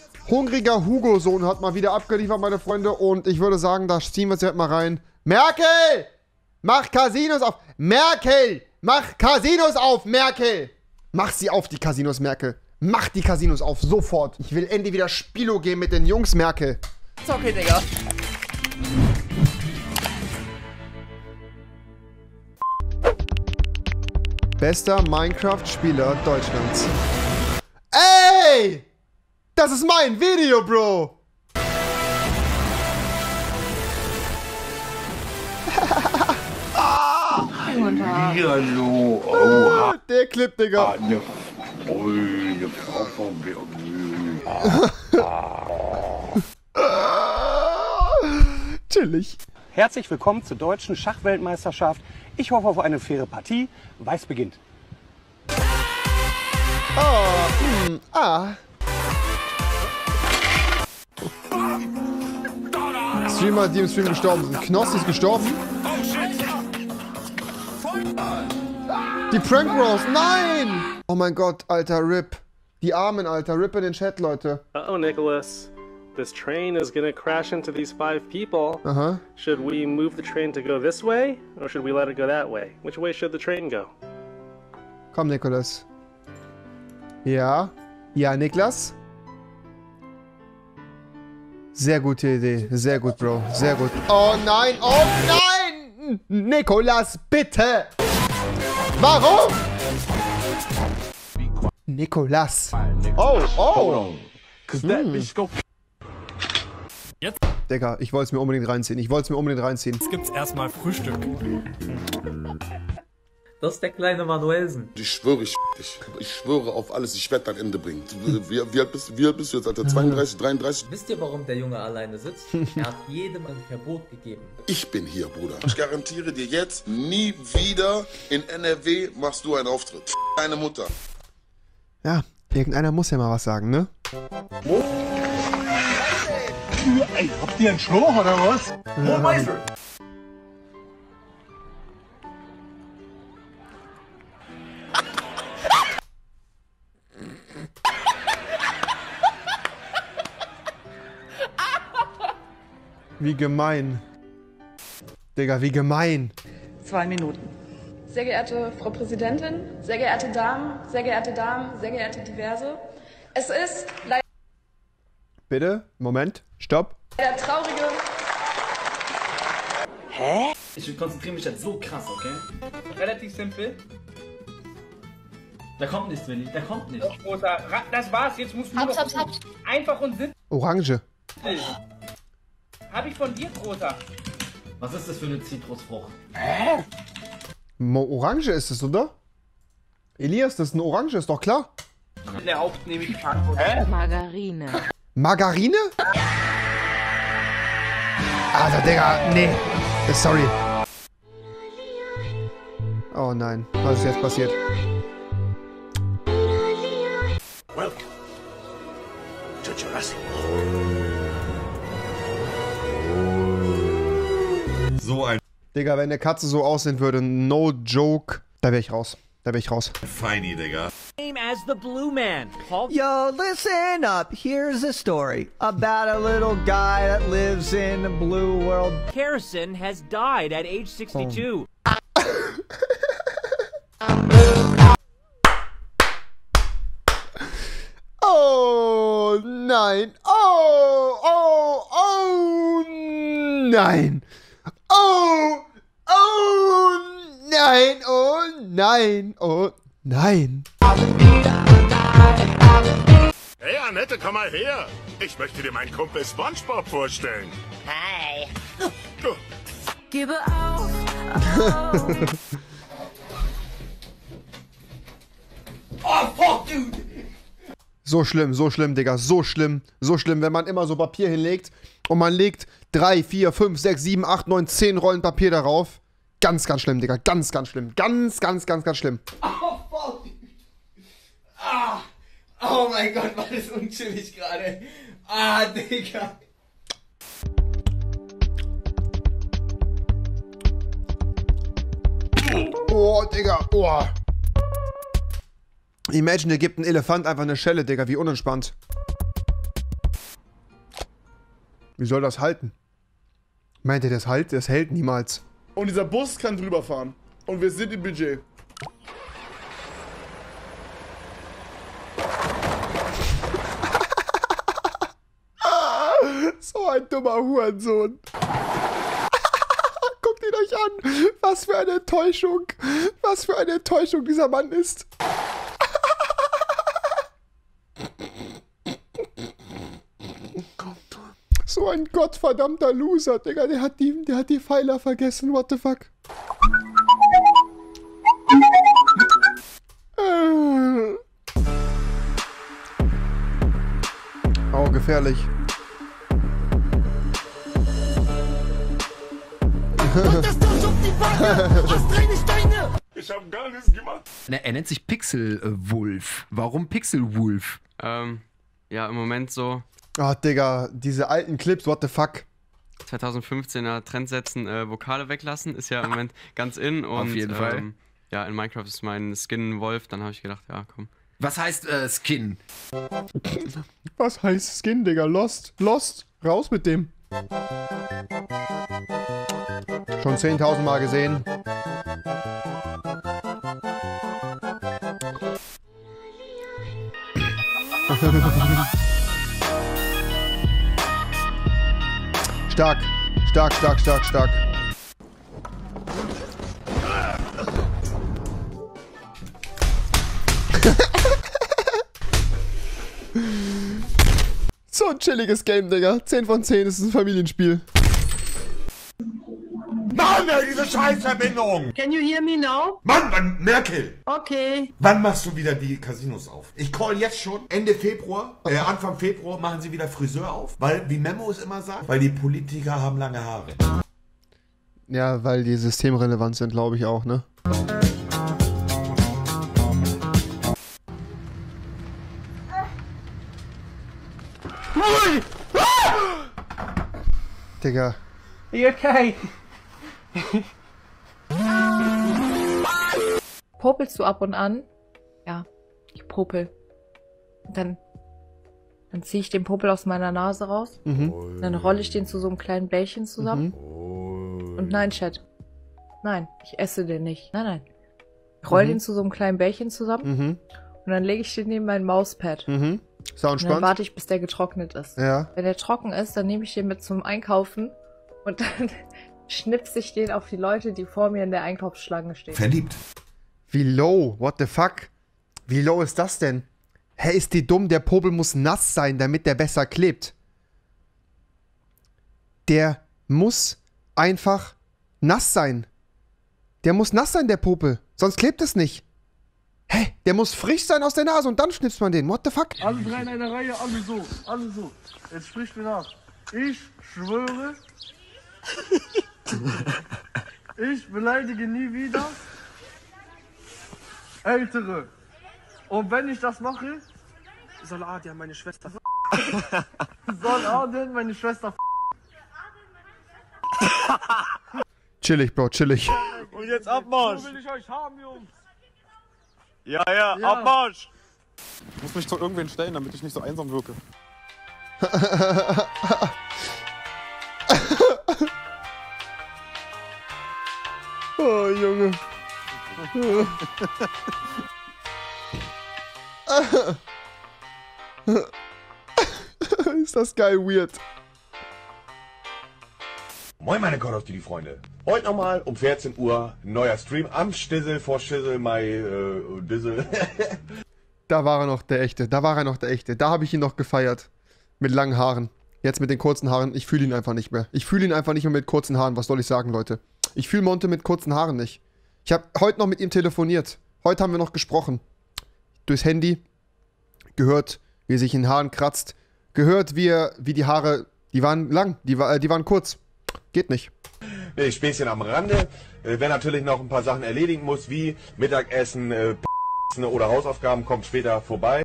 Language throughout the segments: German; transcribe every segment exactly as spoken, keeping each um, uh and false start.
Hungriger Hugo-Sohn hat mal wieder abgeliefert, meine Freunde. Und ich würde sagen, da ziehen wir uns jetzt mal rein. Merkel! Mach Casinos auf! Merkel! Mach Casinos auf, Merkel! Mach sie auf, die Casinos, Merkel. Mach die Casinos auf, sofort. Ich will endlich wieder Spilo gehen mit den Jungs, Merkel. Ist okay, Digga. Bester Minecraft-Spieler Deutschlands. Ey! Das ist mein Video, Bro! Ah, Hallo, oh, Der Clip, Digga. eine Freude, Frau von Berlin. Chillig. Herzlich willkommen zur deutschen Schachweltmeisterschaft. Ich hoffe auf eine faire Partie. Weiß beginnt. Oh, hm, ah. Streamer, die im Stream gestorben sind. Knossi ist gestorben. Die Prank Bros, nein! Oh mein Gott, Alter, R I P. Die Armen, Alter, R I P in den Chat, Leute. Uh-oh, Nicholas. This train is gonna crash into these five people. Aha. Should we move the train to go this way, or should we let it go that way? Which way should the train go? Komm, Nicholas. Ja. Ja, Niklas? Sehr gute Idee. Sehr gut, Bro. Sehr gut. Oh nein! Oh nein! Nikolas, bitte! Warum? Nikolas. Oh, oh! Hm. Jetzt? Digga, ich wollte es mir unbedingt reinziehen. Ich wollte es mir unbedingt reinziehen. Jetzt gibt's erstmal Frühstück. Das ist der kleine Manuelsen. Ich schwöre, ich dich. Ich schwöre auf alles, ich werde dein Ende bringen. Wie, wie, alt bist, wie alt bist du jetzt, Alter? zweiunddreißig, dreiunddreißig? Wisst ihr, warum der Junge alleine sitzt? Er hat jedem ein Verbot gegeben. Ich bin hier, Bruder. Ich garantiere dir jetzt, nie wieder in N R W machst du einen Auftritt. Deine Mutter. Ja, irgendeiner muss ja mal was sagen, ne? Oh. Ey, habt ihr einen Schlauch oder was? Oh, Meister! Wie gemein. Digga, wie gemein. Zwei Minuten. Sehr geehrte Frau Präsidentin, sehr geehrte Damen, sehr geehrte Damen, sehr geehrte Diverse. Es ist leider Bitte? Moment. Stopp. der traurige... Hä? Ich konzentriere mich jetzt so krass, okay? Relativ simpel. Da kommt nichts, Willi. Da kommt nichts. Doch, Großer. Ra- Das war's. Jetzt musst du nur Hab's, noch hab's, hab's. einfach und simpel. Orange. Hab ich von dir, Großer. Was ist das für eine Zitrusfrucht? Mo Orange ist es, oder? Elias, das ist eine Orange, ist doch klar. In der Haupt nehme ich Verantwortung. Margarine. Margarine? Also, Digga, nee. Sorry. Oh nein, was ist jetzt passiert? Welcome to Jurassic So ein Digga, wenn eine Katze so aussehen würde, no joke, da wäre ich raus. Da wäre ich raus. Feini, Digga. Same as the Blue Man. Paul. Yo, listen up. Here's a story about a little guy that lives in a blue world. Harrison has died at age sixty-two. Oh nein. Oh, oh, oh nein. Oh, oh nein. Oh nein. Oh nein. Hey Annette, komm mal her. Ich möchte dir meinen Kumpel SpongeBob vorstellen. Hi. Oh. Gebe auf. Oh, fuck, dude! So schlimm, so schlimm, Digga. So schlimm, so schlimm, wenn man immer so Papier hinlegt und man legt drei, vier, fünf, sechs, sieben, acht, neun, zehn Rollen Papier darauf. Ganz, ganz schlimm, Digga. Ganz, ganz schlimm. Ganz, ganz, ganz, ganz schlimm. Oh, fuck, dude! Ah! Oh mein Gott, war das unchillig gerade. Ah, Digga. Oh, Digga. Oh. Imagine, dir gibt ein Elefant einfach eine Schelle, Digga. Wie unentspannt. Wie soll das halten? Meint ihr, das halt? Das hält niemals. Und dieser Bus kann drüber fahren. Und wir sind im Budget. So ein dummer Hurensohn. Guckt ihn euch an. Was für eine Enttäuschung. Was für eine Enttäuschung dieser Mann ist. So ein gottverdammter Loser, Digga. Der hat die, der hat die Pfeiler vergessen. What the fuck? Oh, gefährlich. Ich hab gar nichts gemacht. Na, er nennt sich Pixelwolf. Warum Pixelwolf? Ähm, ja, im Moment so. Ah, oh, Digga, diese alten Clips, what the fuck? zweitausendfünfzehner Trend setzen, äh, Vokale weglassen, ist ja im Moment ganz in. Und, auf jeden ähm, Fall. Ja, in Minecraft ist mein Skin Wolf, dann habe ich gedacht, ja, komm. Was heißt äh, Skin? Was heißt Skin, Digga? Lost, Lost, raus mit dem. Schon zehntausend Mal gesehen. Stark, stark, stark, stark, stark. So ein chilliges Game, Digga. zehn von zehn, ist ein Familienspiel. Mann, ey, diese Scheißverbindung! Can you hear me now? Mann, Mann, Merkel! Okay. Wann machst du wieder die Casinos auf? Ich call jetzt schon. Ende Februar, äh, Anfang Februar machen sie wieder Friseur auf. Weil, wie Memo es immer sagt, weil die Politiker haben lange Haare. Ja, weil die systemrelevant sind, glaube ich auch, ne? Digga. You okay? Popelst du ab und an? Ja, ich popel. Dann, dann ziehe ich den Popel aus meiner Nase raus. Mhm. Dann rolle ich den zu so einem kleinen Bällchen zusammen. Mhm. Und nein, Chat. Nein, ich esse den nicht. Nein, nein. Ich roll Mhm. den zu so einem kleinen Bällchen zusammen. Mhm. Und dann lege ich den neben mein Mauspad. Mhm. Sau Und dann entspannt. warte ich, bis der getrocknet ist. Ja. Wenn der trocken ist, dann nehme ich den mit zum Einkaufen. Und dann schnipse ich den auf die Leute, die vor mir in der Einkaufsschlange stehen. Verliebt. Wie low? What the fuck? Wie low ist das denn? Hä, ist die dumm? Der Popel muss nass sein, damit der besser klebt. Der muss einfach nass sein. Der muss nass sein, der Popel. Sonst klebt es nicht. Hä? Der muss frisch sein aus der Nase und dann schnipst man den. What the fuck? Alle drei in einer Reihe, alle so, alle so. Jetzt spricht mir nach. Ich schwöre, ich beleidige nie wieder Ältere. Und wenn ich das mache, soll Adrian meine Schwester soll Adrian meine Schwester Chillig, Bro, chillig. Und jetzt Abmarsch. So will ich euch haben, Jungs. Ja, ja, Ja. Abmarsch. Ich muss mich zu irgendwen stellen, damit ich nicht so einsam wirke. Oh, Junge. Ist das geil weird. Moin meine Call of Duty Freunde. Heute nochmal um vierzehn Uhr neuer Stream am Stissel vor Schissel, my äh, Dissel. Da war er noch der Echte. Da war er noch der Echte. Da habe ich ihn noch gefeiert. Mit langen Haaren. Jetzt mit den kurzen Haaren. Ich fühle ihn einfach nicht mehr. Ich fühle ihn einfach nicht mehr mit kurzen Haaren. Was soll ich sagen, Leute? Ich fühle Monte mit kurzen Haaren nicht. Ich habe heute noch mit ihm telefoniert. Heute haben wir noch gesprochen. Durchs Handy. Gehört, wie er sich in den Haaren kratzt. Gehört, wie er, wie die Haare, die waren lang, die, war, die waren kurz. Geht nicht. Nee, Späßchen am Rande. Äh, wer natürlich noch ein paar Sachen erledigen muss, wie Mittagessen, äh, oder Hausaufgaben, kommt später vorbei.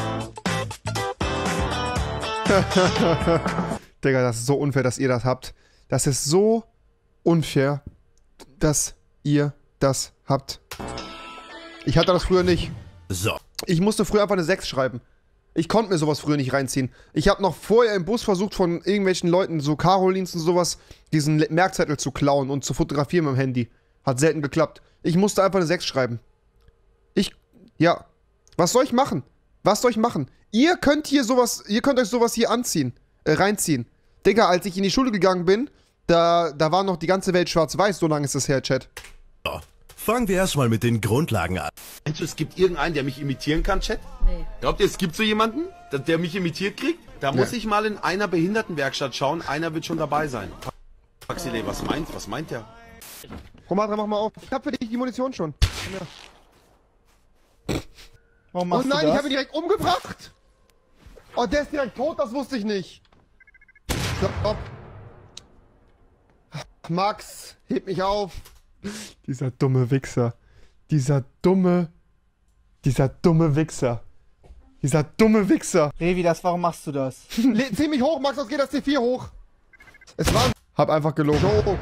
Digga, das ist so unfair, dass ihr das habt. Das ist so unfair, dass ihr das habt. Ich hatte das früher nicht. So. Ich musste früher einfach eine sechs schreiben. Ich konnte mir sowas früher nicht reinziehen. Ich habe noch vorher im Bus versucht, von irgendwelchen Leuten, so Carolins und sowas, diesen Merkzettel zu klauen und zu fotografieren mit dem Handy. Hat selten geklappt. Ich musste einfach eine sechs schreiben. Ich, ja. Was soll ich machen? Was soll ich machen? Ihr könnt hier sowas, ihr könnt euch sowas hier anziehen, äh, reinziehen. Digga, als ich in die Schule gegangen bin, da, da war noch die ganze Welt schwarz-weiß, so lange ist das her, Chat. Fangen wir erstmal mit den Grundlagen an. Meinst du, es gibt irgendeinen, der mich imitieren kann, Chat? Nee. Glaubt ihr, es gibt so jemanden, der, der mich imitiert kriegt? Da Nee. muss ich mal in einer Behindertenwerkstatt schauen, einer wird schon dabei sein. Taxile, was meint, was meint der? Romatra, mach mal auf. Ich hab für dich die Munition schon. Komm her. Warum Oh machst nein, du ich das? habe ihn direkt umgebracht! Oh, der ist direkt tot, das wusste ich nicht. Stopp. Max, heb mich auf. Dieser dumme Wichser. Dieser dumme... Dieser dumme Wichser. Dieser dumme Wichser. Revi, das, warum machst du das? Le- Zieh mich hoch, Max, sonst geht das T vier hoch. Es war... Hab einfach gelogen. Show.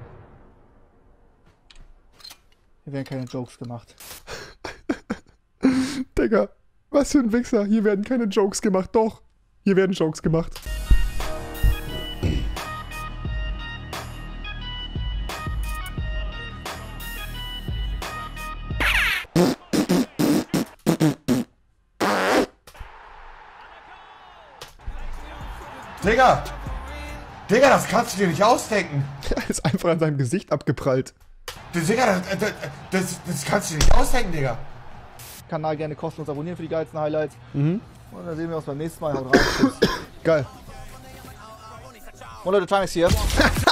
Hier werden keine Jokes gemacht. Digga, was für ein Wichser. Hier werden keine Jokes gemacht. Doch, hier werden Jokes gemacht. Digga! Digga, das kannst du dir nicht ausdenken. Er ist einfach an seinem Gesicht abgeprallt. Das, Digga, das, das, das, das kannst du dir nicht ausdenken, Digga. Kanal gerne kostenlos abonnieren für die geilsten Highlights. Mhm. Und dann sehen wir uns beim nächsten Mal. Haut rein. Tschüss. Geil. Und Leute, Time ist hier. Digga,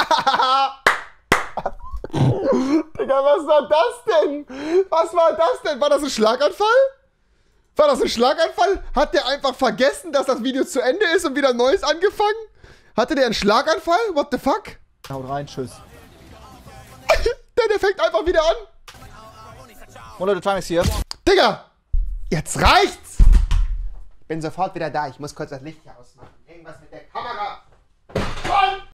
was war das denn? Was war das denn? War das ein Schlaganfall? War das ein Schlaganfall? Hat der einfach vergessen, dass das Video zu Ende ist und wieder ein neues angefangen? Hatte der einen Schlaganfall? What the fuck? Haut rein, tschüss. der, der fängt einfach wieder an. Und Leute, Time ist hier. Digga! Jetzt reicht's! Bin sofort wieder da. Ich muss kurz das Licht hier ausmachen.